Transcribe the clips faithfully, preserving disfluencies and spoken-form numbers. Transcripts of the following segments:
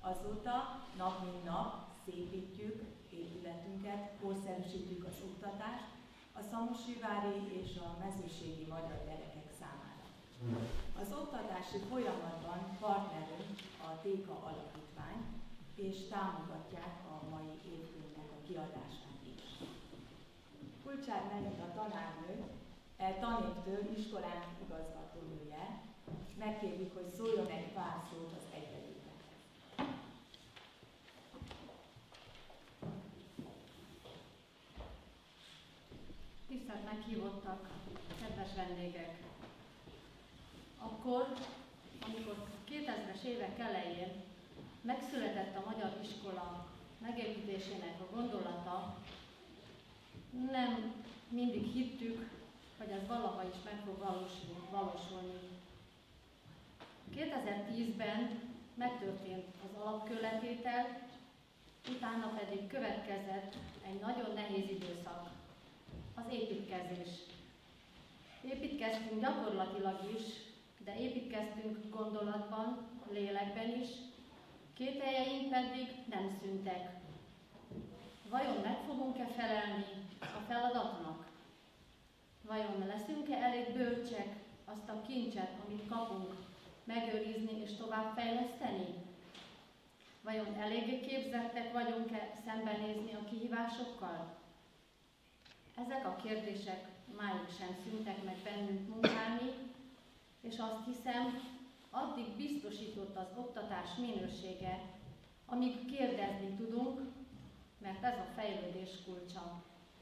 Azóta nap mint nap szépítjük épületünket, korszerűsítjük az oktatást a szamosújvári és a mezőségi magyar gyerekek számára. Az oktatási folyamatban partnerünk a Téka Alapítvány, és támogatják a mai évkönyvnek a kiadását is. Kulcsár Melinda tanárnő, e tanévtől iskolánk igazgatónője, megkérjük, hogy szóljon egy pár szót az egyedülnek. Tisztelt meghívottak, kedves vendégek! Akkor, amikor kétezres évek elején megszületett a magyar iskola megépítésének a gondolata, nem mindig hittük, hogy ez valaha is meg fog valósulni. kétezer-tízben megtörtént az alapkőletétel, utána pedig következett egy nagyon nehéz időszak, az építkezés. Építkeztünk gyakorlatilag is, de építkeztünk gondolatban, lélekben is, kételjeink pedig nem szűntek. Vajon meg fogunk-e felelni a feladatnak? Vajon leszünk-e elég bölcsek azt a kincset, amit kapunk, megőrizni és továbbfejleszteni? Vajon eléggé képzettek vagyunk-e szembenézni a kihívásokkal? Ezek a kérdések máig sem szűntek meg bennünk munkálni, és azt hiszem, addig biztosított az oktatás minősége, amíg kérdezni tudunk, mert ez a fejlődés kulcsa.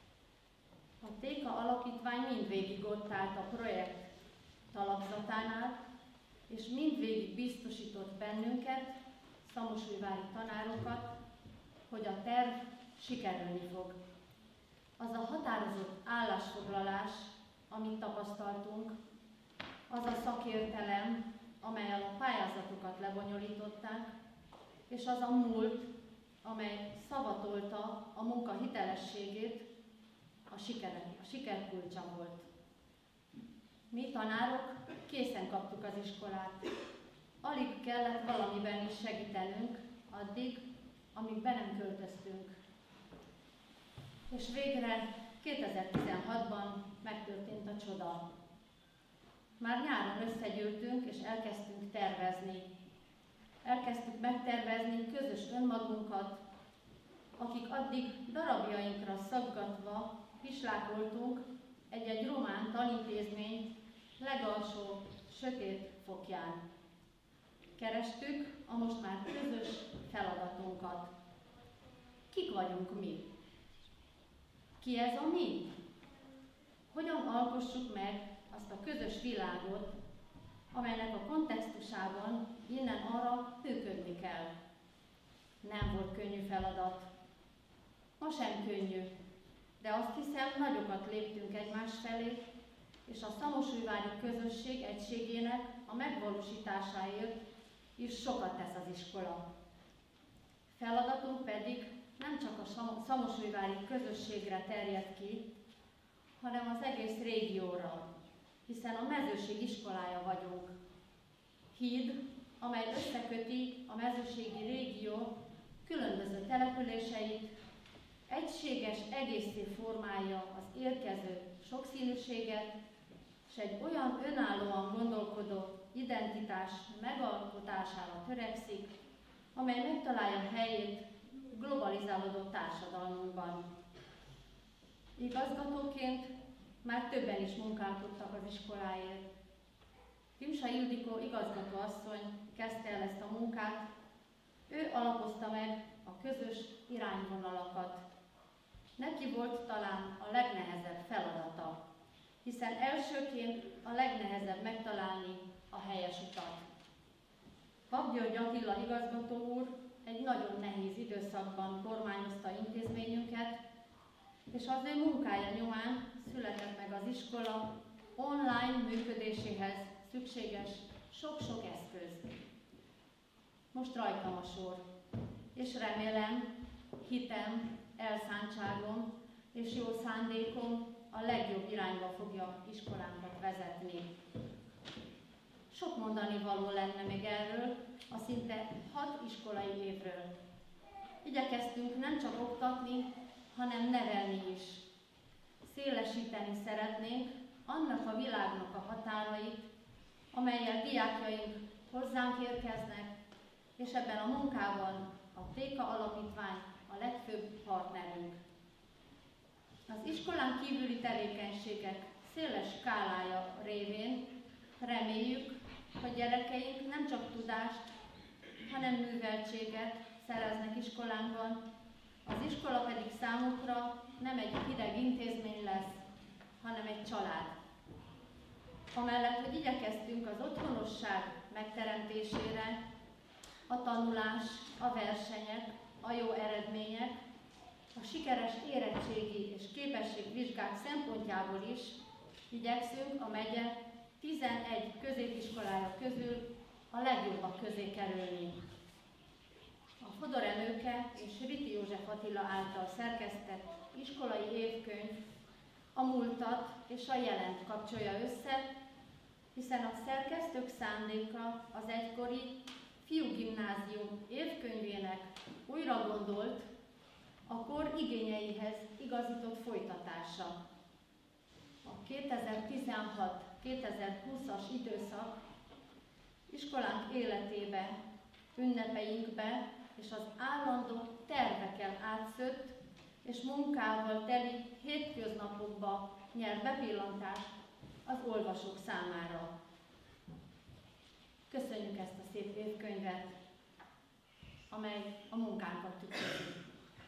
A Téka Alapítvány mindvégig ott állt a projekt talapzatánál, és mindvégig biztosított bennünket, szamosújvári tanárokat, hogy a terv sikerülni fog. Az a határozott állásfoglalás, amit tapasztaltunk, az a szakértelem, amellyel a pályázatokat lebonyolították, és az a múlt, amely szavatolta a munka hitelességét, a, siker, a siker kulcsa volt. Mi tanárok készen kaptuk az iskolát. Alig kellett valamiben is segítenünk, addig, amíg be nem költöztünk. És végre kétezer-tizenhatban megtörtént a csoda. Már nyáron összegyűltünk és elkezdtünk tervezni. Elkezdtük megtervezni közös önmagunkat, akik addig darabjainkra szaggatva pislákoltunk egy-egy román tanintézmény legalsó sötét fokján. Kerestük a most már közös feladatunkat. Kik vagyunk mi? Ki ez a mi? Hogyan alkossuk meg azt a közös világot, amelynek a kontextusában innen arra működni kell? Nem volt könnyű feladat. Ma sem könnyű, de azt hiszem, nagyokat léptünk egymás felé, és a szamosújvári közösség egységének a megvalósításáért is sokat tesz az iskola. Feladatunk pedig nem csak a szamosújvári közösségre terjed ki, hanem az egész régióra, hiszen a mezőség iskolája vagyunk. Híd, amely összeköti a mezőségi régió különböző településeit, egységes egészé formálja az érkező sokszínűséget, és egy olyan önállóan gondolkodó identitás megalkotására törekszik, amely megtalálja helyét globalizálódó társadalmunkban. Igazgatóként már többen is munkálkodtak az iskoláért. Timsa Ildikó igazgatóasszony kezdte el ezt a munkát, ő alapozta meg a közös irányvonalakat. Neki volt talán a legnehezebb feladata, hiszen elsőként a legnehezebb megtalálni a helyes utat. Papgyörgy Attila igazgató úr egy nagyon nehéz időszakban kormányozta intézményünket, és az ő munkája nyomán született meg az iskola online működéséhez szükséges sok-sok eszköz. Most rajtam a sor, és remélem, hitem, elszántságom és jó szándékom a legjobb irányba fogja iskolánkat vezetni. Sok mondani való lenne még erről, a szinte hat iskolai évről. Igyekeztünk nem csak oktatni, hanem nevelni is. Szélesíteni szeretnénk annak a világnak a határait, amellyel diákjaink hozzánk érkeznek, és ebben a munkában a Téka Alapítvány a legfőbb partnerünk. Az iskolán kívüli tevékenységek széles skálája révén reméljük, hogy gyerekeink nem csak tudást, hanem műveltséget szereznek iskolánkban, az iskola pedig számukra nem egy hideg intézmény lesz, hanem egy család. Amellett, hogy igyekeztünk az otthonosság megteremtésére, a tanulás, a versenyek, a jó eredmények, a sikeres érettségi és képességvizsgák szempontjából is igyekszünk a megye tizenegy középiskolája közül a legjobbak közé kerülni. A Fodor Emőke és Riti József Attila által szerkesztett iskolai évkönyv a múltat és a jelent kapcsolja össze, hiszen a szerkesztők szándéka az egykori fiúgimnázium évkönyvének újra gondolt, a kor igényeihez igazított folytatása. A kétezer-tizenhat kétezer-húszas időszak iskolánk életébe, ünnepeinkbe és az állandó terveken átszött és munkával teli hétköznapokba nyer bepillantást az olvasók számára. Köszönjük ezt a szép évkönyvet, amely a munkánkat tükrözi.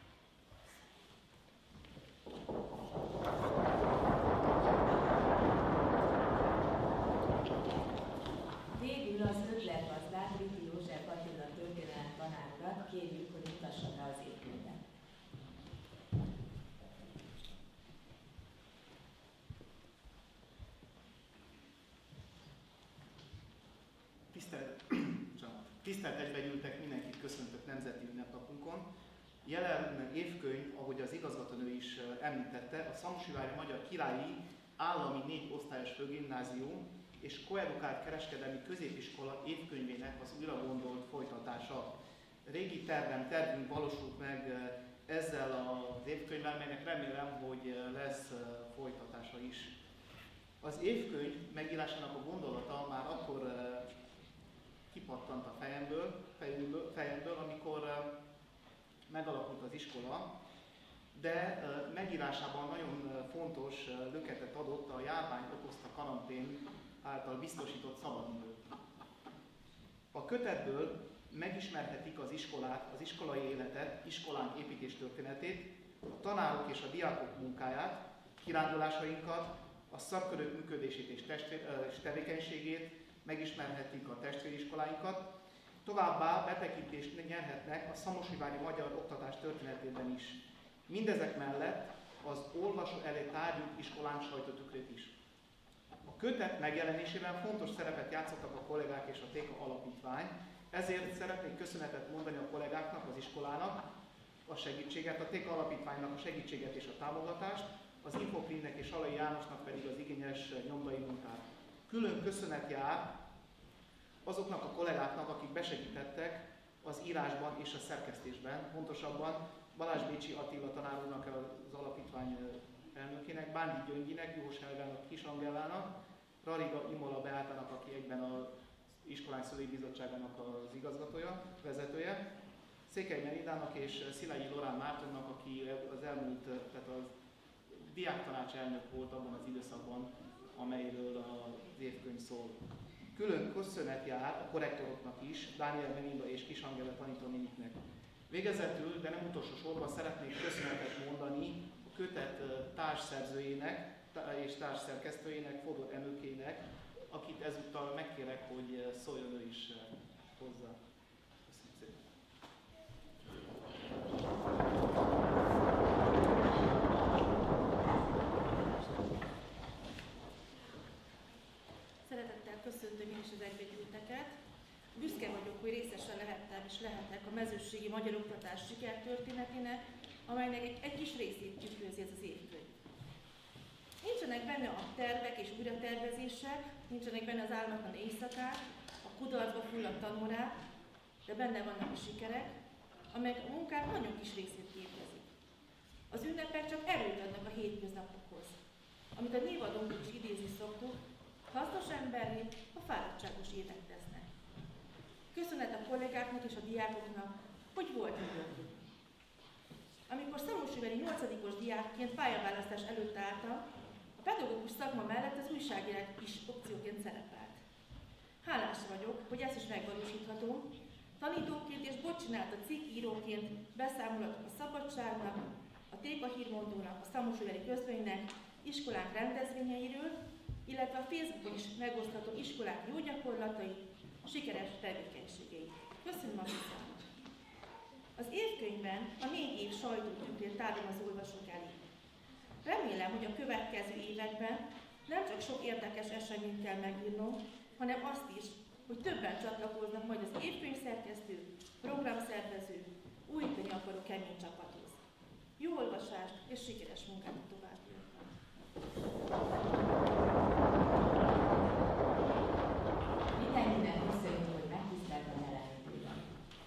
Végül az ötletgazdát, Riti József Attila történelem tanárurat kérjük, hogy mutassa be az évkönyvet. Tisztelt, tisztelt egybegyűltek, mindenkit köszöntök nemzeti ünnepnapunkon. Jelen évkönyv, ahogy az igazgatónő is említette, a Szamosújvári Magyar Királyi Állami négy osztályos főgimnázium és koedukált kereskedelmi középiskola évkönyvének az újra gondolt folytatása. Régi tervem, tervünk valósult meg ezzel az évkönyvvel, melynek remélem, hogy lesz folytatása is. Az évkönyv megírásának a gondolata már akkor kipattant a fejemből, fejemből, fejemből amikor megalakult az iskola, de megírásában nagyon fontos löketet adott a járvány okozta karantén által biztosított szabadidő. A kötetből megismerhetik az iskolát, az iskolai életet, iskolánk építéstörténetét, a tanárok és a diákok munkáját, kirándulásainkat, a szakkörök működését és, testvér, és tevékenységét, megismerhetik a testvériskoláinkat, továbbá betekintést nyerhetnek a szamosújvári magyar oktatás történetében is. Mindezek mellett az olvasó elé tárgyunk iskolánk sajtótükrét is. A kötet megjelenésében fontos szerepet játszottak a kollégák és a Téka Alapítvány, ezért szeretnék köszönetet mondani a kollégáknak, az iskolának a segítséget, a Téka Alapítványnak a segítséget és a támogatást, az Infoprinnek és Alai Jánosnak pedig az igényes nyomdai munkát. Külön köszönet jár azoknak a kollégáknak, akik besegítettek az írásban és a szerkesztésben, pontosabban Balázs Bécsi Attila tanár úrnak, az alapítvány elnökének, Bándi Gyöngyinek, Juhos Helgának, Kis Angellának, Rariga Imola Beátának, aki egyben az iskolánk szülői bizottságának az igazgatója, vezetője, Székely Meridának és Szilágyi Lorán Mártonnak, aki az elmúlt, tehát a diáktanács elnök volt abban az időszakban, amelyről az évkönyv szól. Külön köszönet jár a korrektoroknak is, Dániel Melinda és Kis Angela tanítónéniknek. Végezetül, de nem utolsó sorban szeretnék köszönetet mondani a kötet társszerzőjének és társszerkesztőjének, Fodor Emőkének, akit ezúttal megkérek, hogy szóljon ő is hozzá. Köszönöm szépen. Szeretettel köszöntöm én is az egybegyűlteket. Büszke vagyok, hogy részesen lehettem és lehetek a mezőségi magyar oktatás sikertörténetének, amelynek egy, egy kis részét tükrözi ez az évkönyv. Én csak Nincsenek benne a tervek és újratervezések, nincsenek benne az álmatlan éjszakák, a kudarcba fulladt tanórák, de benne vannak a sikerek, amelyek a munkák nagyon kis részét képezik. Az ünnepek csak erőt adnak a hétköznapokhoz, amit a névadónk is idézni szoktuk, hasznos emberi, a fáradtságos évek tesznek. Köszönet a kollégáknak és a diákoknak, hogy volt időnk. Amikor szamosújvári nyolcadikos diákként pályaválasztás előtt álltam, a pedagógus szakma mellett az újságírás is opcióként szerepelt. Hálás vagyok, hogy ezt is megvalósíthatom. Tanítóként és boccsinálta cikkíróként beszámolatok a Szabadságnak, a Téka Hírmondónak, a szamosújvári közlönynek, iskolánk rendezvényeiről, illetve a Facebookon is megosztható iskolák jó gyakorlatai, sikeres tevékenységei. Köszönöm a figyelmet! Az évkönyvben a négy év sajtótükrét tárom az olvasók elé. Remélem, hogy a következő években nem csak sok érdekes eseményt kell megírnom, hanem azt is, hogy többen csatlakoznak majd az évkönyvszerkesztő, programszervező, újítani akaró kemény csapathoz. Jó olvasást és sikeres munkát a továbbiakban! Mindenkinek köszönjük, hogy megtisztelt a jelenlétében.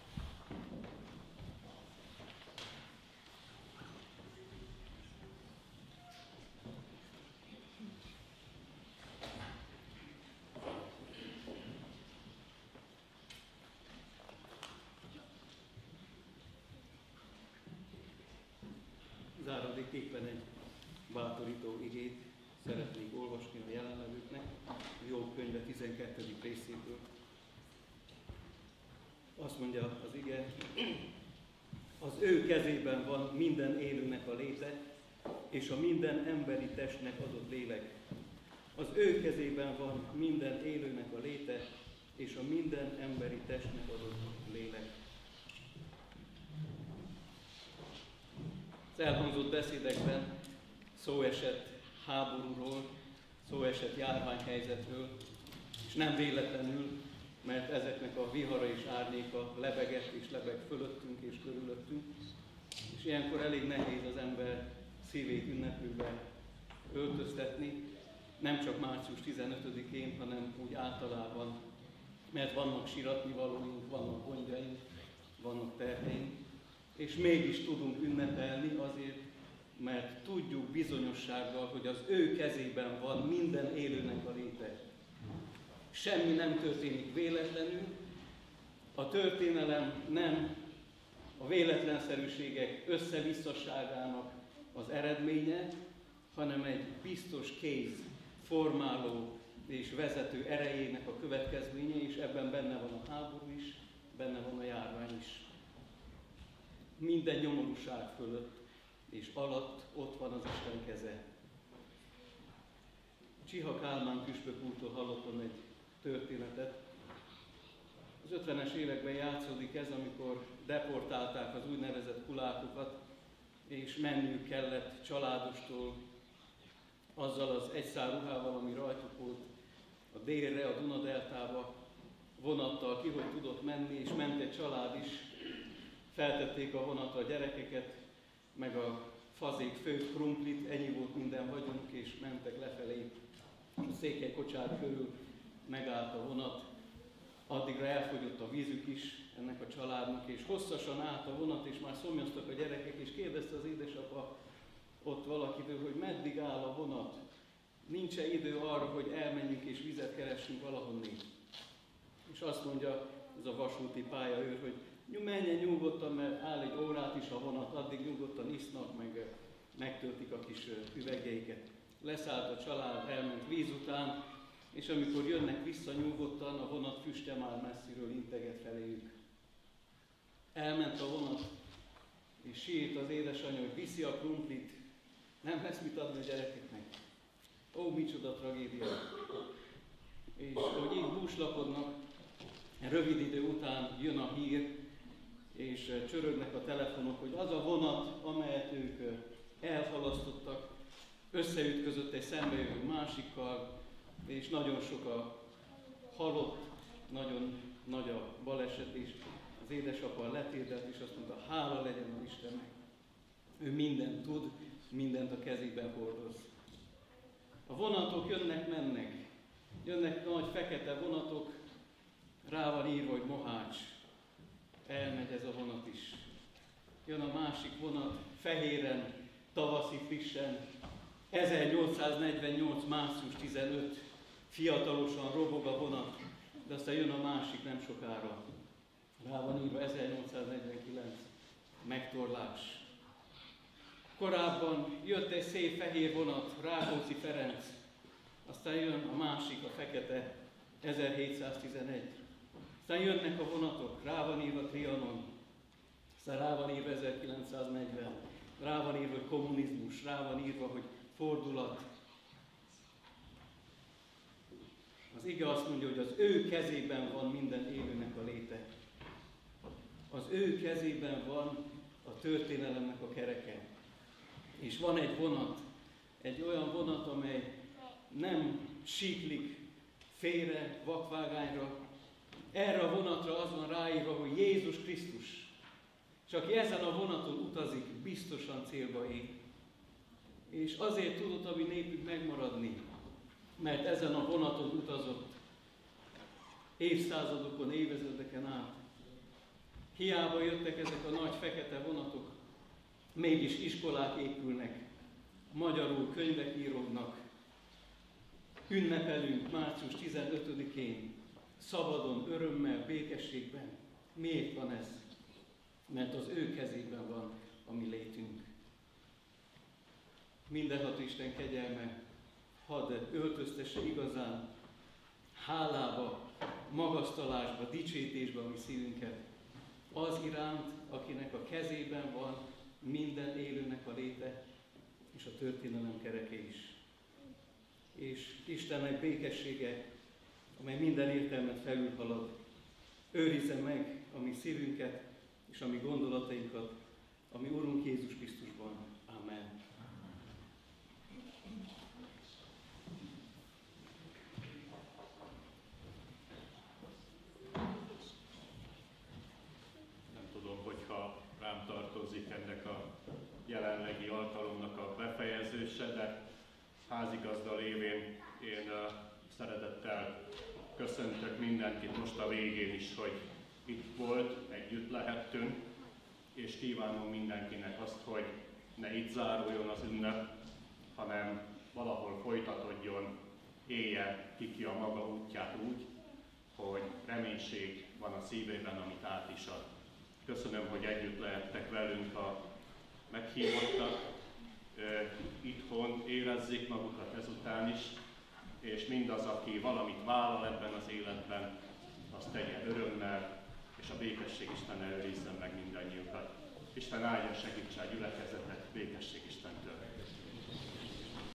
Záradéképpen egy bátorító igét szeretnék olvasni a jelenlevőknek, a Jobb könyve tizenkettedik részéből. Azt mondja az ige, az ő kezében van minden élőnek a léte, és a minden emberi testnek adott lélek. Az ő kezében van minden élőnek a léte, és a minden emberi testnek adott lélek. Az elhangzott beszédekben szó esett háborúról, szó esett járványhelyzetről, és nem véletlenül, mert ezeknek a vihara és árnyéka lebegett és lebeg fölöttünk és körülöttünk, és ilyenkor elég nehéz az ember szívét ünneplőbe öltöztetni, nem csak március tizenötödikén, hanem úgy általában, mert vannak siratnivalóink, vannak gondjaink, vannak terheink, és mégis tudunk ünnepelni azért, mert tudjuk bizonyossággal, hogy az ő kezében van minden élőnek a léte. Semmi nem történik véletlenül, a történelem nem a véletlenszerűségek összevisszaságának az eredménye, hanem egy biztos kéz, formáló és vezető erejének a következménye, és ebben benne van a háború is, benne van a járvány is. Minden nyomorúság fölött és alatt ott van az Isten keze. Csiha Kálmán püspök úrtól hallottam egy történetet. Az ötvenes években játszódik ez, amikor deportálták az úgynevezett kulákokat, és menniük kellett családostól azzal az egyszár ruhával, ami rajtuk volt, a délre, a Dunadeltába, vonattal ki, hogy tudott menni, és ment egy család is. Feltették a vonatra a gyerekeket, meg a fazék főtt krumplit, ennyi volt minden vagyunk, és mentek lefelé. A Székelykocsár körül megállt a vonat, addigra elfogyott a vízük is ennek a családnak, és hosszasan állt a vonat, és már szomjaztak a gyerekek, és kérdezte az édesapa ott valakitől, hogy meddig áll a vonat, nincs-e idő arra, hogy elmenjünk és vizet keressünk valahonnét. És azt mondja ez a vasúti pályaőr, hogy menjen nyugodtan, mert áll egy órát is a vonat, addig nyugodtan isznak, meg megtöltik a kis üvegeiket. Leszállt a család, elment víz után, és amikor jönnek vissza nyugodtan, a vonat füstje már messziről integet feléjük. Elment a vonat, és sírt az édesanyja, hogy viszi a krumplit, nem lesz mit adni a gyerekeknek. Ó, micsoda tragédia! És hogy így búslakodnak, rövid idő után jön a hír, és csörögnek a telefonok, hogy az a vonat, amelyet ők elhalasztottak, összeütközött egy szembejövő másikkal, és nagyon sok a halott, nagyon nagy a baleset, és az édesapa letérdelt, és azt mondta, hála legyen az Istennek. Ő mindent tud, mindent a kezében hordoz. A vonatok jönnek-mennek. Jönnek nagy fekete vonatok, rá van írva, hogy Mohács. Elmegy ez a vonat is. Jön a másik vonat, fehéren, tavaszi frissen, ezernyolcszáznegyvennyolc. március tizenötödike, fiatalosan robog a vonat, de aztán jön a másik nem sokára. Rá van írva ezernyolcszáznegyvenkilenc. megtorlás. Korábban jött egy szép fehér vonat, Rákóczi Ferenc, aztán jön a másik, a fekete, ezerhétszáztizenegy. Aztán jönnek a vonatok, rá van írva Trianon, aztán rá van írva ezerkilencszáznegyven, rá van írva, hogy kommunizmus, rá van írva, hogy fordulat. Az ige azt mondja, hogy az ő kezében van minden élőnek a léte. Az ő kezében van a történelemnek a kereke. És van egy vonat, egy olyan vonat, amely nem síklik félre, vakvágányra. Erre a vonatra az van ráírva, hogy Jézus Krisztus. És aki ezen a vonaton utazik, biztosan célba ér. És azért tudott a mi népünk megmaradni, mert ezen a vonaton utazott évszázadokon, évezredeken át. Hiába jöttek ezek a nagy fekete vonatok, mégis iskolák épülnek, magyarul könyvek íródnak, ünnepelünk március tizenötödikén, szabadon, örömmel, békességben. Miért van ez? Mert az ő kezében van a mi létünk. Mindenható Isten kegyelme hadd öltöztesse igazán hálába, magasztalásba, dicsőítésbe a mi szívünket az iránt, akinek a kezében van minden élőnek a léte, és a történelem kereke is. És Istennek békessége, amely minden értelmet felülhalad, őrizze meg a mi szívünket és a mi gondolatainkat, a mi Urunk Jézus Krisztusban. Amen. Nem tudom, hogyha rám tartozik ennek a jelenlegi alkalomnak a befejezése, de házigazda lévén én uh, szeretettel köszöntök mindenkit most a végén is, hogy itt volt, együtt lehettünk, és kívánom mindenkinek azt, hogy ne itt záruljon az ünnep, hanem valahol folytatódjon, éljen ki a maga útját úgy, hogy reménység van a szívében, amit át is ad. Köszönöm, hogy együtt lehettek velünk a meghívottak, itthon érezzék magukat ezután is, és mindaz, aki valamit vállal ebben az életben, azt tegye örömmel, és a békesség Isten őrizzen meg mindannyiukat. Isten áldja, segítse a gyülekezetet, békesség Isten.